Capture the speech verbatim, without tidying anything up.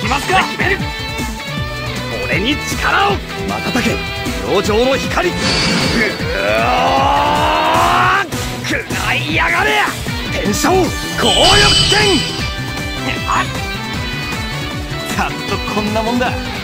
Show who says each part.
Speaker 1: ますか。決める。俺に力を。瞬け表情の光。ぐー食らいやがれ。天正紅玉剣。あっ、たっとこんなもんだ。